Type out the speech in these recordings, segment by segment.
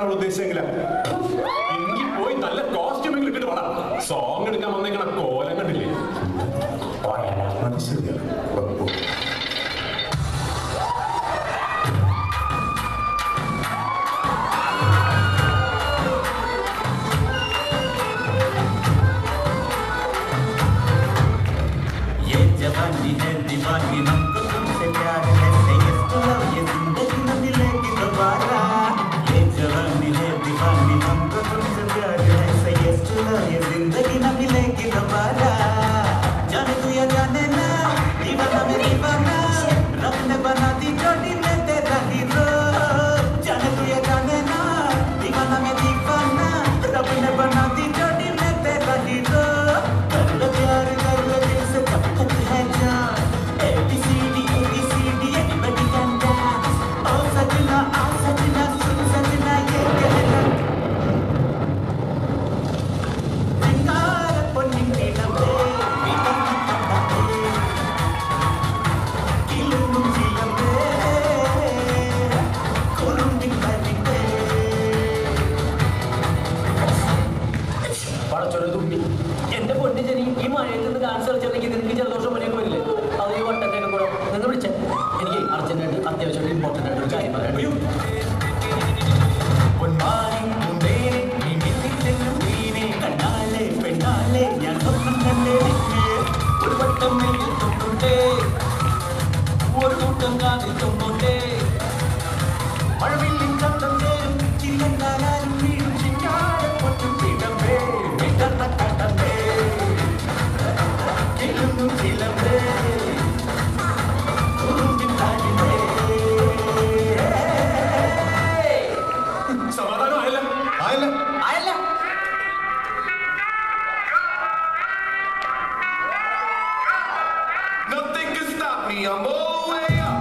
എടുക്കാനുള്ള ഉദ്ദേശമെങ്കില എനിക്ക് പോയി നല്ല കോസ്റ്റ്യൂമെങ്കിലും ഇട്ടിട്ട് വേണം. സോങ് എടുക്കാൻ വന്നേക്കണ കോലം കണ്ടില്ലേ? മനസ്സിലായി. जवानी है दीवानी हमको तुमसे प्यार है say yes to love ये जिंदगी न मिलेगी दोबारा ये जवानी है दीवानी हमको तुमसे प्यार है say yes to love ये जिंदगी न मिलेगी दोबारा जाने तू या जाने ना दीवाना में दीवाना रब ने बना दी जोड़ी में तेरा हीरो जाने तू या जाने ना दीवाना में दीवाना रब ने बना दी जोड़ी में तेरा हीरो कर लो प्यार कर लो दिल से कब तक है जान ABCD anybody can dance ओ सजना सुन सजना ये कहना सिंगार पोन्निंगे नम्बे वीता कट्टाटे किलुनु चिलम्बे कोरुंडी करिटे പടച്ചോനെ തുമ്പി എന്റെ പൊന്നു ജനി ഈ മഴയത്ത് നിന്ന് ഡാൻസ് കളിച്ചിട്ടുണ്ടെങ്കിൽ നിനക്ക് ജലദോഷം പണിയൊക്കെ വരില്ലേ? അത് ഈ വട്ടത്തേക്ക് കൂടെ നിങ്ങൾ വിളിച്ചേ എനിക്ക് അർജന്റായിട്ട് അത്യാവശ്യമായിട്ട് ഇമ്പോർട്ടൻ്റ് ആയിട്ട് ഒരു കാര്യം പറയാം. കണ്ണാലെ പെണ്ണാലെ ഞാൻ സ്വപ്നം കണ്ടേ ഒരു വട്ടം തൊട്ടേ ഒരു കൂട്ടം കാതിൽ തൊന്നോട്ടേ മഴവില്ലിൻ ശബ്ദം ചേരും ചിരിയണ്ടാലും വീഴും ചിങ്ങാടെ പൊട്ടും ചിലമ്പേ വിടർന്ന കടമ്പേ കിളുന്നു ചിലമ്പേ കുറുമ്പിൻ താഴിലേ സമാധാനം ആയില്ല. Nothing can stop me. I'm all the way up.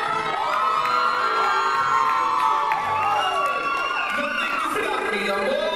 I'm